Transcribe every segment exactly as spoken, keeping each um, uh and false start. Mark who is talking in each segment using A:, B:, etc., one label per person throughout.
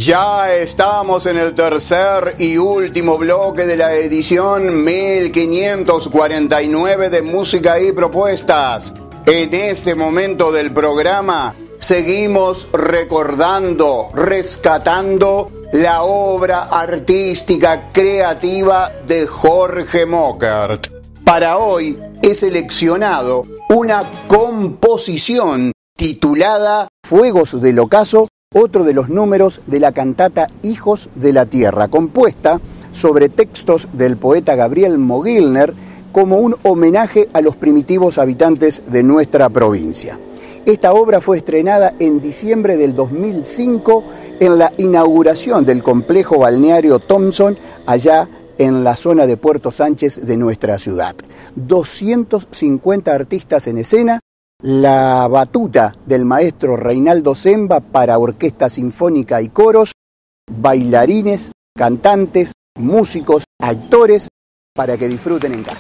A: Ya estamos en el tercer y último bloque de la edición mil quinientos cuarenta y nueve de Música y Propuestas. En este momento del programa seguimos recordando, rescatando la obra artística creativa de Jorge Mockert. Para hoy he seleccionado una composición titulada Fuegos del Ocaso, otro de los números de la cantata Hijos de la Tierra, compuesta sobre textos del poeta Gabriel Mogilner como un homenaje a los primitivos habitantes de nuestra provincia. Esta obra fue estrenada en diciembre del dos mil cinco en la inauguración del complejo balneario Thompson, allá en la zona de Puerto Sánchez de nuestra ciudad. doscientos cincuenta artistas en escena, la batuta del maestro Reinaldo Zemba para orquesta sinfónica y coros, bailarines, cantantes, músicos, actores, para que disfruten en casa.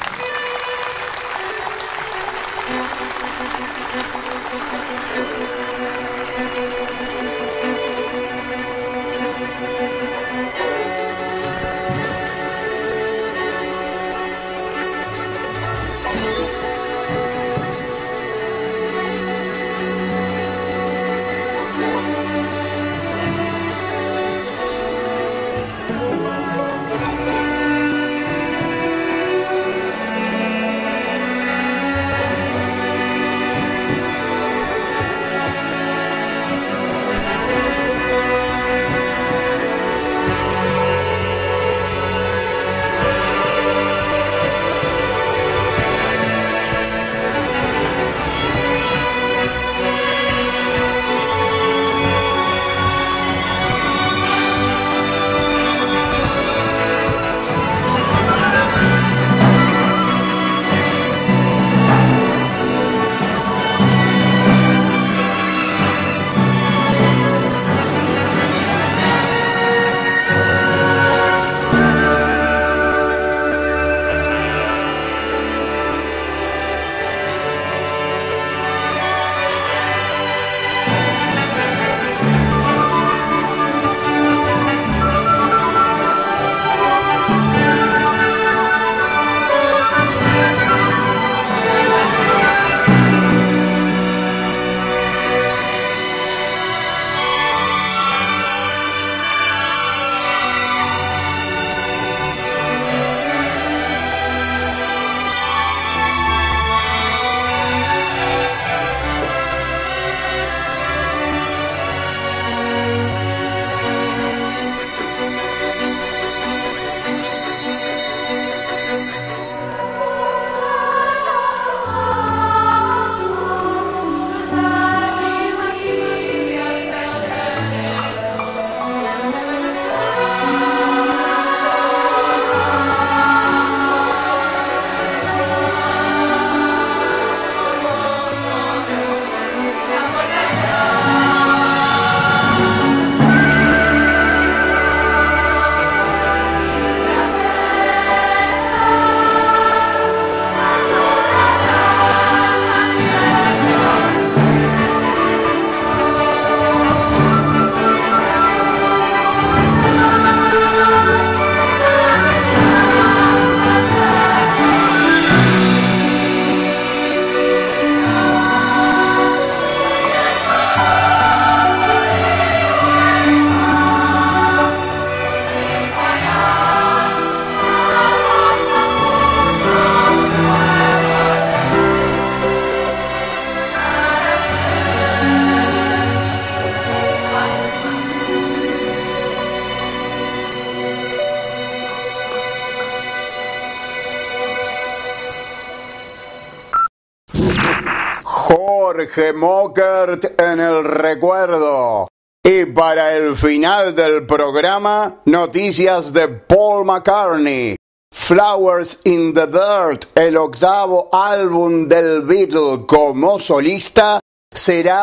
A: Jorge Mockert en el recuerdo. Y para el final del programa, noticias de Paul McCartney. Flowers in the Dirt, el octavo álbum del Beatle como solista, será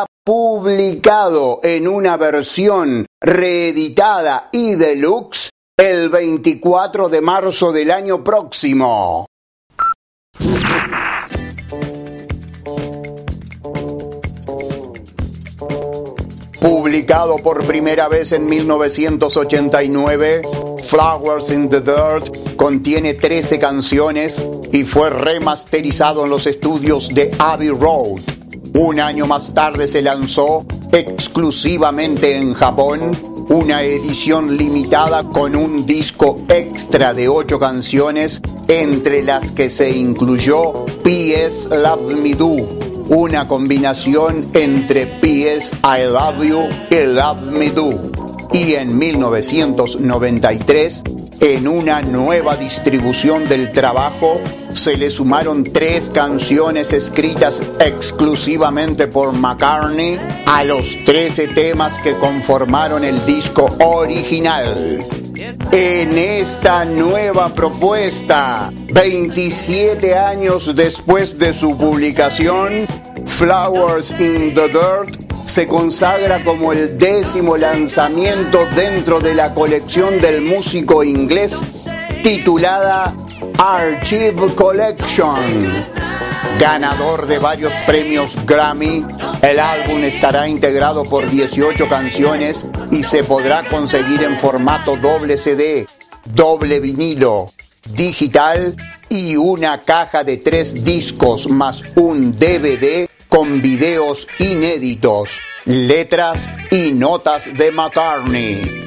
A: publicado en una versión reeditada y deluxe el veinticuatro de marzo del año próximo. Publicado por primera vez en mil novecientos ochenta y nueve, Flowers in the Dirt contiene trece canciones y fue remasterizado en los estudios de Abbey Road. Un año más tarde se lanzó exclusivamente en Japón una edición limitada con un disco extra de ocho canciones, entre las que se incluyó P S Love Me Do, una combinación entre P S I Love You y Love Me Do. Y en mil novecientos noventa y tres, en una nueva distribución del trabajo, se le sumaron tres canciones escritas exclusivamente por McCartney a los trece temas que conformaron el disco original. En esta nueva propuesta, veintisiete años después de su publicación, Flowers in the Dirt se consagra como el décimo lanzamiento dentro de la colección del músico inglés titulada Archive Collection. Ganador de varios premios Grammy, el álbum estará integrado por dieciocho canciones y se podrá conseguir en formato doble C D, doble vinilo, digital y una caja de tres discos más un D V D con videos inéditos, letras y notas de McCartney.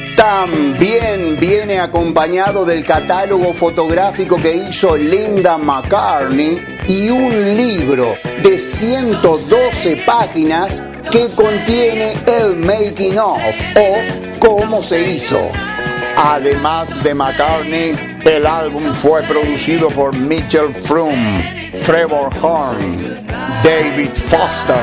A: También viene acompañado del catálogo fotográfico que hizo Linda McCartney y un libro de ciento doce páginas que contiene el making of o cómo se hizo. Además de McCartney, el álbum fue producido por Mitchell Froom, Trevor Horn, David Foster,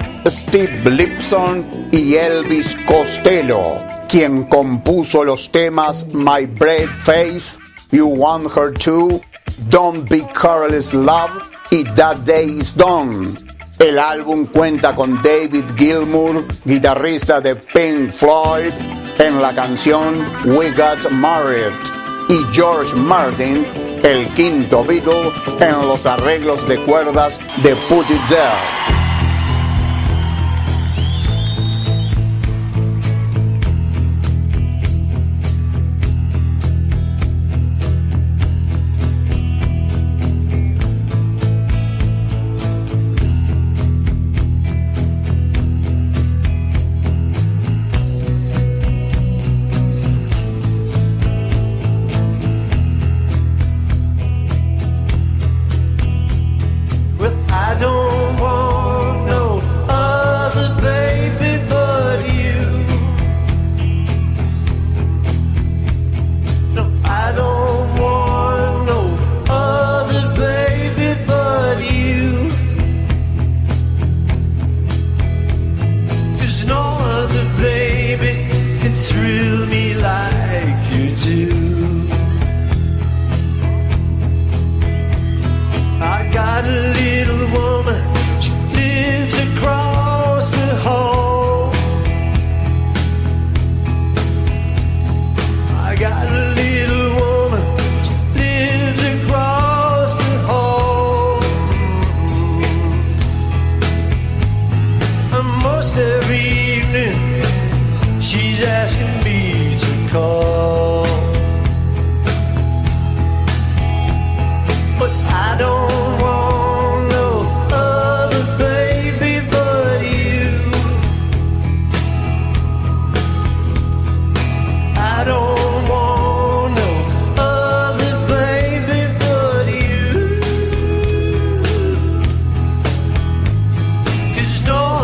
A: Steve Lipson y Elvis Costello, quien compuso los temas My Brave Face, You Want Her To, Don't Be Careless Love y That Day Is Done. El álbum cuenta con David Gilmour, guitarrista de Pink Floyd, en la canción We Got Married, y George Martin, el quinto Beatle, en los arreglos de cuerdas de Put It There.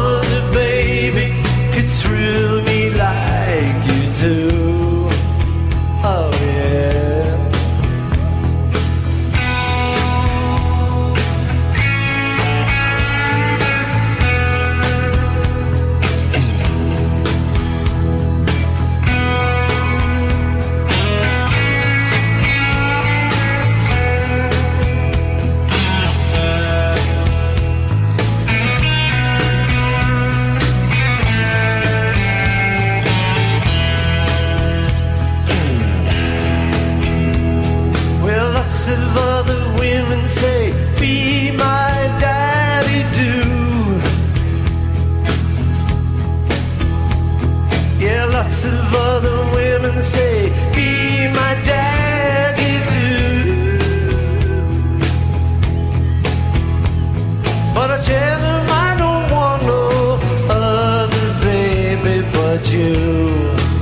B: Thrill me like you do. of other women say, be my daddy too. But I tell them I don't want no other baby but you.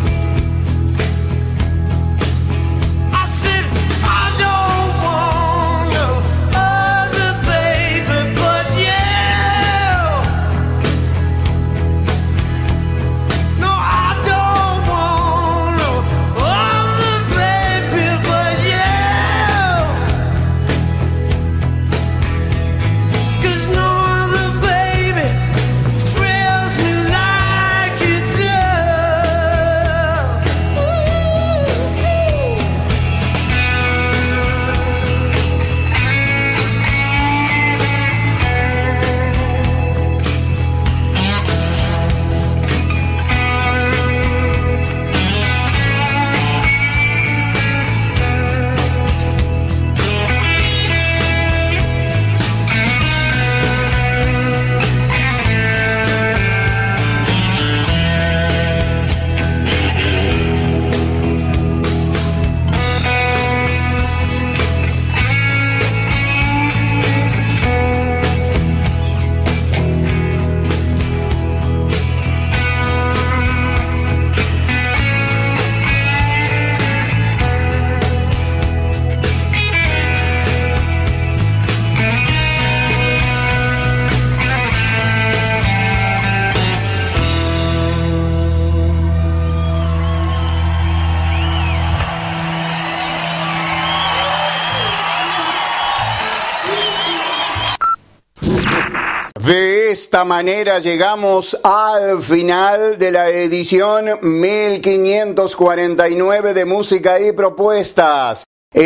A: De esta manera llegamos al final de la edición mil quinientos cuarenta y nueve de Música y Propuestas.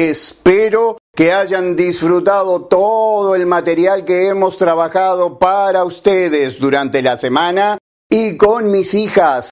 A: Espero que hayan disfrutado todo el material que hemos trabajado para ustedes durante la semana y con mis hijas,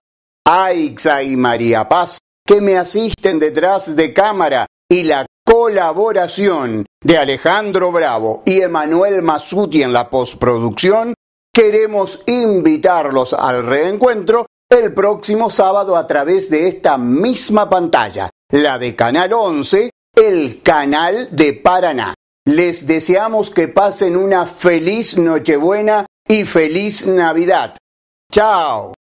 A: Aixa y María Paz, que me asisten detrás de cámara, y la colaboración de Alejandro Bravo y Emanuel Masuti en la postproducción, queremos invitarlos al reencuentro el próximo sábado a través de esta misma pantalla, la de Canal once, el canal de Paraná. Les deseamos que pasen una feliz Nochebuena y feliz Navidad. ¡Chao!